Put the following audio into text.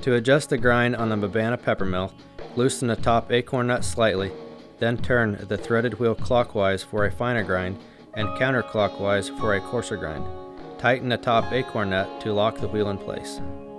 To adjust the grind on the Mabana pepper mill, loosen the top acorn nut slightly, then turn the threaded wheel clockwise for a finer grind and counterclockwise for a coarser grind. Tighten the top acorn nut to lock the wheel in place.